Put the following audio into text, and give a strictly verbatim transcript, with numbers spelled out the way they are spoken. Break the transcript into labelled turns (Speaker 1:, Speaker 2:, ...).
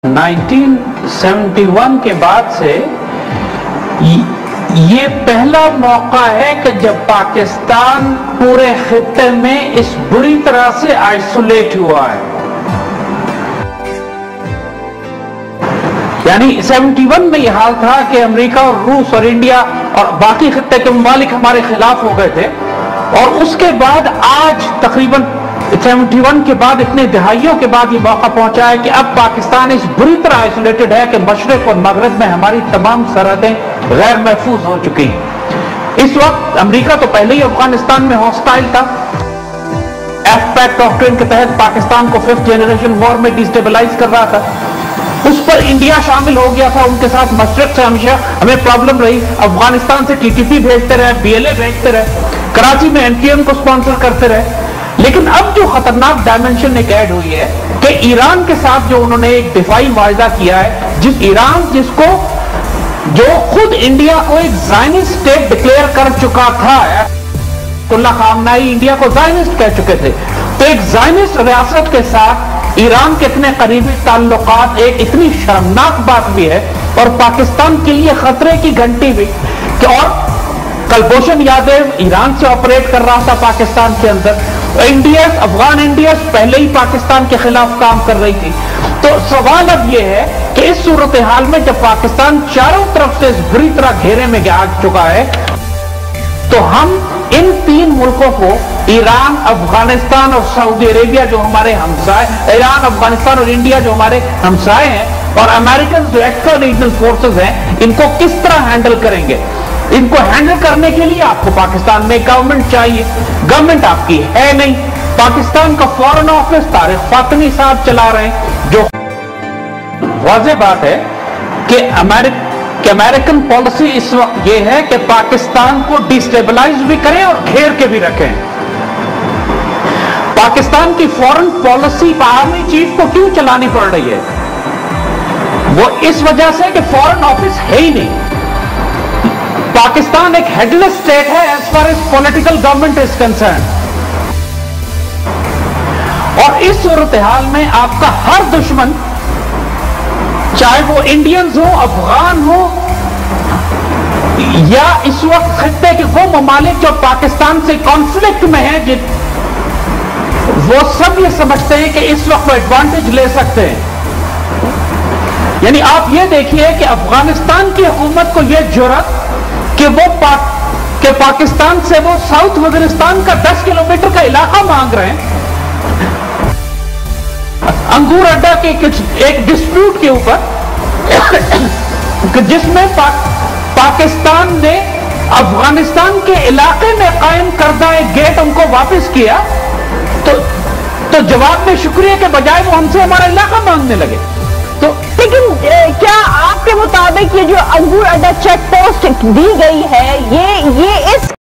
Speaker 1: Nineteen seventy one के बाद से ये पहला मौका है कि जब पाकिस्तान पूरे खित्ते में इस बुरी तरह से आइसोलेट हुआ है। यानी इकहत्तर में यह हाल था कि अमेरिका और रूस और इंडिया और बाकी खित्ते के ममालिक हमारे खिलाफ हो गए थे, और उसके बाद आज तकरीबन इकहत्तर के बाद इतने दहाइयों के बाद ये मौका पहुंचा है कि अब पाकिस्तान इस बुरी तरह आइसोलेटेड है कि मशरिक और मगरब में हमारी तमाम सरहदें गैर महफूज हो चुकी हैं। इस वक्त अमेरिका तो पहले ही अफगानिस्तान में हॉस्टाइल था। एफ पैक डॉक्ट्रिन के तहत पाकिस्तान को फिफ्थ जनरेशन वॉर में डिस्टेबलाइज कर रहा था। उस पर इंडिया शामिल हो गया था, उनके साथ मशरिक से हमेशा हमें प्रॉब्लम रही। अफगानिस्तान से टीटीपी भेजते रहे, बीएलए भेजते रहे, कराची में एमक्यूएम को स्पॉन्सर करते रहे। लेकिन अब जो खतरनाक डायमेंशन एक ऐड हुई है कि ईरान के साथ जो उन्होंने एक दिफाई वायदा किया है, जिस ईरान जिसको जो खुद इंडिया को एक ज़ायनिस्ट स्टेट डिक्लेयर कर चुका था, अयतुल्लाह खामनेई इंडिया को ज़ायनिस्ट कह चुके थे, तो एक ज़ायनिस्ट रियासत के साथ ईरान के इतने करीबी ताल्लुकात एक इतनी शर्मनाक बात भी है और पाकिस्तान के लिए खतरे की घंटी भी कि और कुलभूषण यादव ईरान से ऑपरेट कर रहा था पाकिस्तान के अंदर, इंडिया अफगान इंडिया पहले ही पाकिस्तान के खिलाफ काम कर रही थी। तो सवाल अब यह है कि इस सूरत हाल में जब पाकिस्तान चारों तरफ से इस बुरी तरह घेरे में आ चुका है, तो हम इन तीन मुल्कों को, ईरान, अफगानिस्तान और सऊदी अरेबिया जो हमारे हमसाए, ईरान, अफगानिस्तान और इंडिया जो हमारे हमसाए हैं, और अमेरिकन जो एक्स्ट्रा रीजनल फोर्सेस हैं, इनको किस तरह हैंडल करेंगे? इनको हैंडल करने के लिए आपको पाकिस्तान में गवर्नमेंट चाहिए। गवर्नमेंट आपकी है नहीं। पाकिस्तान का फॉरेन ऑफिस तारिक फातमी साहब चला रहे हैं। जो वाज़ेह बात है कि अमेरिका कि अमेरिकन पॉलिसी इस वक्त ये है कि पाकिस्तान को डिस्टेबलाइज भी करें और घेर के भी रखें। पाकिस्तान की फॉरेन पॉलिसी आर्मी चीफ को क्यों चलानी पड़ रही है? वो इस वजह से कि फॉरेन ऑफिस है ही नहीं। पाकिस्तान एक हेडलेस स्टेट है as far as political government is concern, और इस सूरत हाल में आपका हर दुश्मन, चाहे वो इंडियंस हो, अफगान हो, या इस वक्त खित्ते के वो ममालिक जो पाकिस्तान से कॉन्फ्लिक्ट में है, जिन वो सब ये समझते हैं कि इस वक्त वो एडवांटेज ले सकते हैं। यानी आप ये देखिए कि अफगानिस्तान की हुकूमत को यह जुर्रत कि वो पाक, कि पाकिस्तान से वो साउथ वजीरिस्तान का दस किलोमीटर का इलाका मांग रहे हैं अंगूर अड्डा के कुछ एक डिस्प्यूट के ऊपर, जिसमें पा, पाकिस्तान ने अफगानिस्तान के इलाके में कायम करदा एक गेट उनको वापस किया, तो तो जवाब में शुक्रिया के बजाय वो हमसे हमारा इलाका मांगने लगे। तो
Speaker 2: लेकिन क्या आपके मुताबिक ये जो अंगूर अड्डा चेक पोस्ट दी गई है, ये ये इस